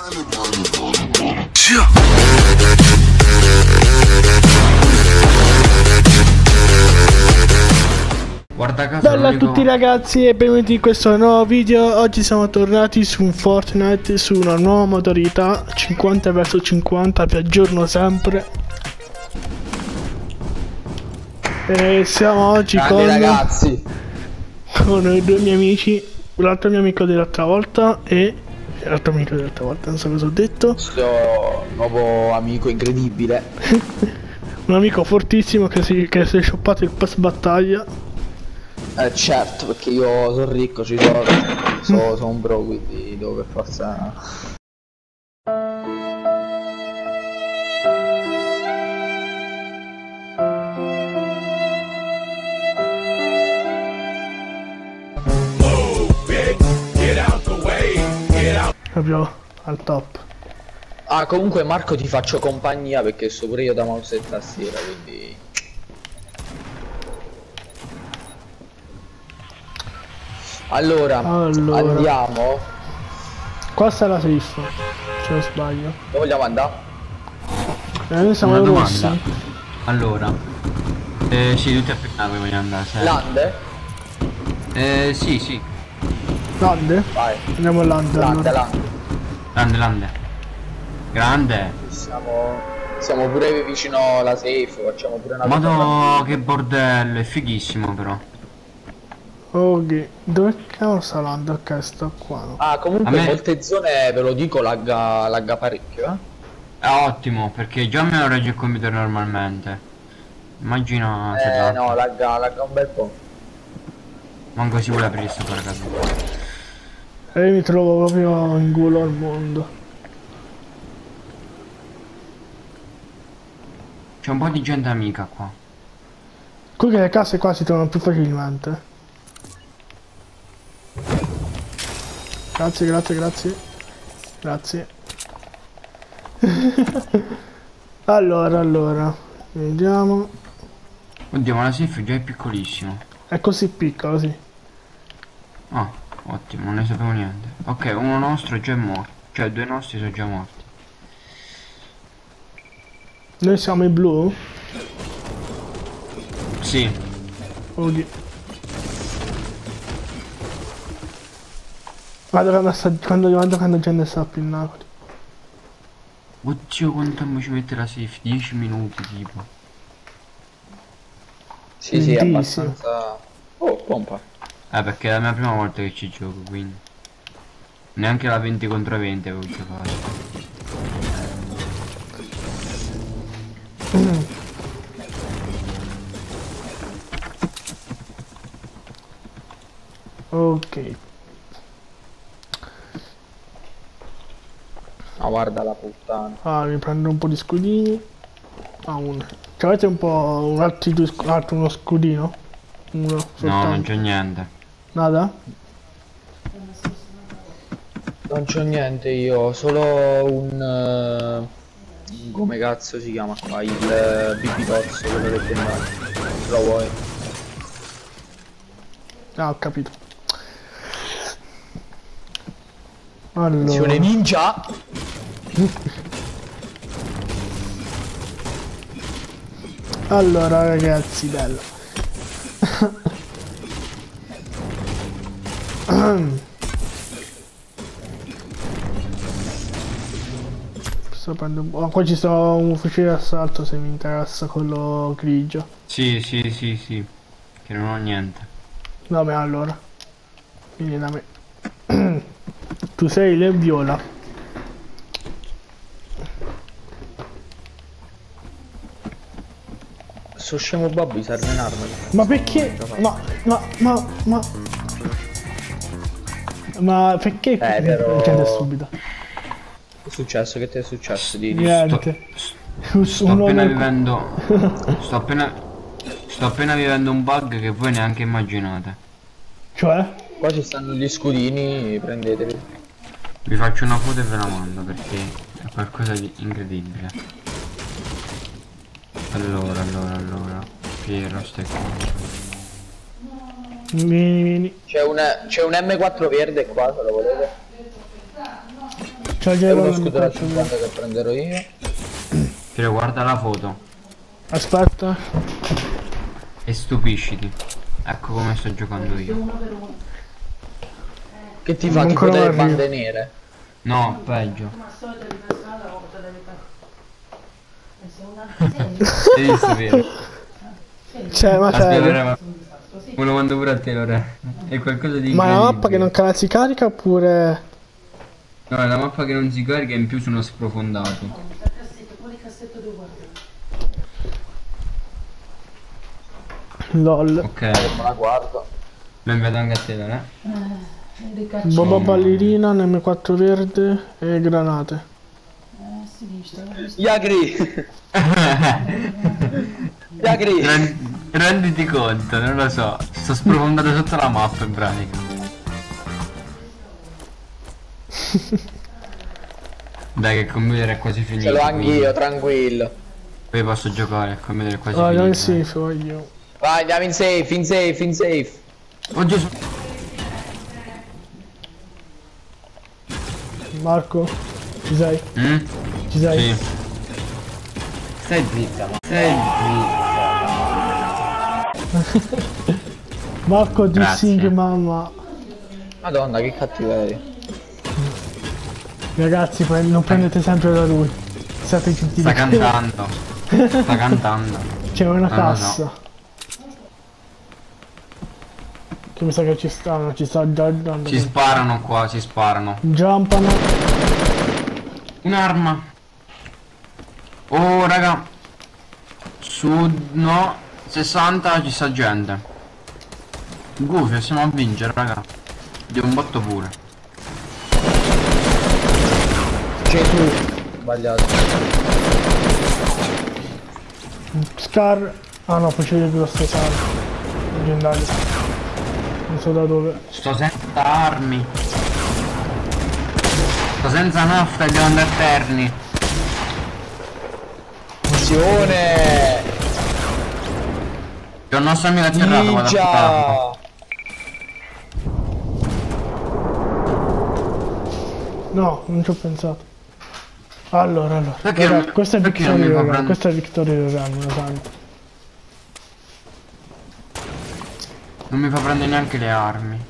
Guarda caso. Bella a tutti ragazzi e benvenuti in questo nuovo video. Oggi siamo tornati su un Fortnite, su una nuova modalità 50 vs 50, vi aggiorno sempre. E siamo oggi con i due miei amici, l'altro mio amico dell'altra volta e l'altro amico dell'altra volta, non so cosa ho detto. Questo nuovo amico incredibile. Un amico fortissimo che si è shoppato il pass battaglia. Certo, perché io sono ricco, sono un bro, quindi devo per forza. Proprio al top. Ah, comunque Marco ti faccio compagnia perché sto pure io da mouse e tastiera, quindi. Allora, andiamo. Qua sta la safe, se non sbaglio. Dove vogliamo andare? Noi siamo una rossi. domanda. Allora, sì, tutti a Pennacqua voglio andare. Lande? Sì. Lande? Vai. Andiamo a Lande. Lande. Grande. Siamo pure vicino alla safe, facciamo pure una Madò, che bordello, è fighissimo però. Ok, dove cavolo sta Lande? Ok, sto qua. No? Ah, comunque in molte zone, ve lo dico, lagga parecchio, È ottimo, perché già me lo regge il computer normalmente. Immagina se lagga. No, lagga un bel po'. Manco si vuole aprire sta casa. E io mi trovo proprio in culo al mondo. C'è un po' di gente amica qua. Qui che le case qua si trovano più facilmente. Grazie. Allora, vediamo. Oddio, ma la safe già è piccolissimo. È così piccolo, sì. Ah, ottimo, non ne sapevo niente. Ok, uno nostro già è morto. Cioè, due nostri sono già morti. Noi siamo i blu? Sì. Ok. Guarda quando gente sta a Pinnacoli. Oddio, quanto tempo ci mette la safe? 10 minuti tipo. Sì, abbastanza. Oh, pompa. Perché è la mia prima volta che ci gioco, quindi. Neanche la 20 contro 20 avevo giocato. Ok. Ma guarda la puttana. Ah, mi prendo un po' di scudini. Ah, uno. Ci avete un po' uno scudino? Uno soltanto. No, non c'è niente. Nada? Non c'ho niente io, solo un come cazzo si chiama qua? Il bibitozzo, quello leggendario. Se lo vuoi? Ah, ho capito. Allora. Attenzione ninja! Allora ragazzi, bello. Sto prendendo un po'. Qua ci sta un fucile d'assalto se mi interessa, quello grigio. Sì. Che non ho niente. Vabbè, allora. Vieni da me. Tu sei il viola. Sto scemo Bobby serve un'arma. Ma perché? Ma perché però. la gente è subita? Che è successo? Che ti è successo? Niente. Sto appena vivendo. Sto appena vivendo un bug che voi neanche immaginate. Cioè? Qua ci stanno gli scudini, prendeteli. Vi faccio una foto e ve la mando perché è qualcosa di incredibile. Allora. Piero, stai qua. Vieni. C'è un M4 verde qua, se lo volete. C'ho È già uno il scudo da 50 che prenderò io. Però guarda la foto Aspetta. e stupisciti. Ecco come sto giocando io. Che ti fa? Ancora Tipo delle arrivo. bande nere. No, peggio. Hai visto Piero? Cioè, ma Aspetta, serio. Lore, me lo mando pure a te, Lore. È qualcosa di Ma è una mappa che incredibile. non si carica oppure... No, è la mappa che non si carica e in più sono sprofondato. LOL. Ok, Me la guardo. lo invito anche a te, Lore. Bomba ballerina, M4 verde e granate. Yagri! Yagri! Renditi conto, non lo so. Sto sprofondato sotto la mappa in pratica. Dai che il computer è quasi finito. Ce l'ho quindi anch'io, tranquillo. poi posso giocare, il computer è quasi Oh, finito. non si voglio. Vai, andiamo in safe, in safe, in safe. Oh Gesù. Marco, ci sei? Mm? Ci sei? Sì. Stai zitta, ma stai zitta. Marco Grazie. dissing mamma. Madonna, che cattiveria. Ragazzi, non prendete sempre da lui. Siate gentili. Sta cantando. Sta cantando. C'è una lo cassa. Che mi sa che ci stanno, ci sta già andando. Ci sparano qua, ci sparano. Giampano. Un'arma. Oh raga. Su no 60 ci sta gente. Goofy, siamo a vincere raga. Di un botto pure. C'è tu. Sbagliato. Scar. Ah no, poi c'è il grosso Scar. Leggendario. Non so da dove. Sto senza armi. Sto senza nafta e devo andare a Terni. Attenzione! C'è un nostro amico atterrato, vado a portarlo. Ninja! No, non ci ho pensato. Allora. Perché Raga, non mi- questa è perché non mi Victoria fa Royale, prendere? questa è Victoria Royale, me lo santo. Non mi fa prendere neanche le armi.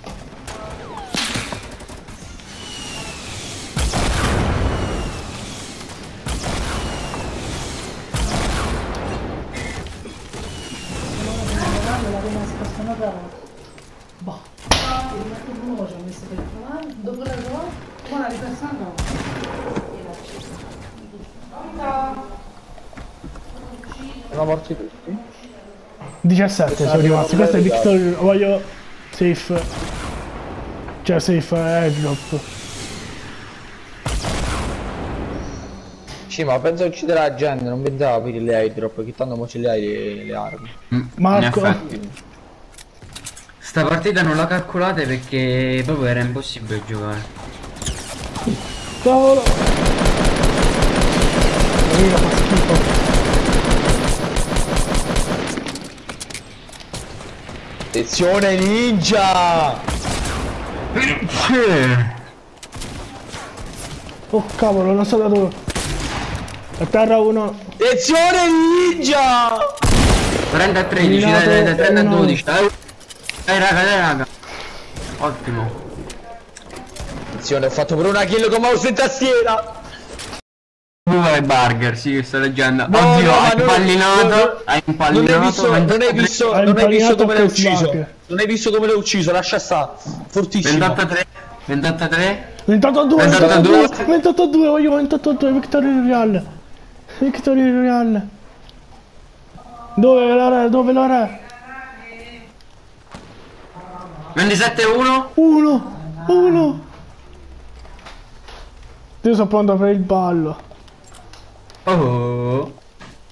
Dopo la trovare, ma la ripersona no. morti tutti? 17 sono rimasti, questa è Victoria, voglio safe. Cioè safe airdrop. Sì, ma penso ucciderà la gente, non pensavo per le airdrop, che tanto mo ce le hai le armi. Marco. In effetti. Sta partita non la calcolate perché proprio era impossibile giocare. Cavolo! Raga, fa schifo. Attenzione ninja! Oh cavolo, non so da dove. A terra uno. Attenzione ninja! 30 a 13, dai, dai, dai, 30 a 12, dai. Dai raga. Ottimo. Attenzione, ho fatto pure una kill con mouse e tastiera! Due burger, sì, che sto leggendo. No, Oddio, no, ma hai non- impallinato, hai impallinato. Non hai visto Hai come l'hai impallinato ucciso. col Non hai visto come l'ho ucciso, lascia sta. Fortissimo. 28 a 3, 28 a 3. 28 a 2, 28 a 2. 28 a 2, voglio 28 a 2, Victoria Royale. Victoria Royale. Dove l'ora? Dove l'ora? 27 a 1. 1. Io sono pronto per il ballo. Oh.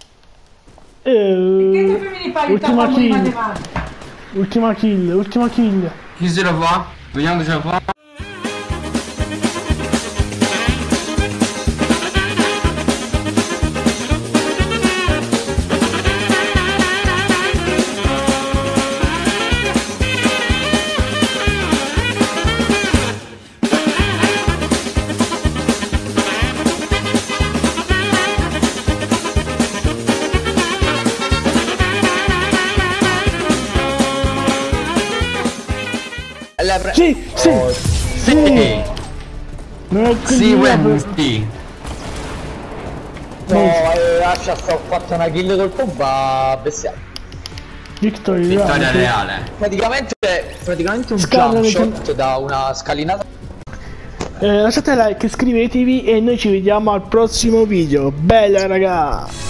Ultima kill. Ultima kill. Chi se lo fa? Vediamo chi se lo fa. Sì, sì, Oh, Sì. non è Sì, così. Wednesday. no, lascia sta, ho fatto una kill col pompa bestiale. Victoria Vittoria reale. Praticamente un Scarla jump shot da una scalinata. lasciate like, iscrivetevi e noi ci vediamo al prossimo video. Bella raga.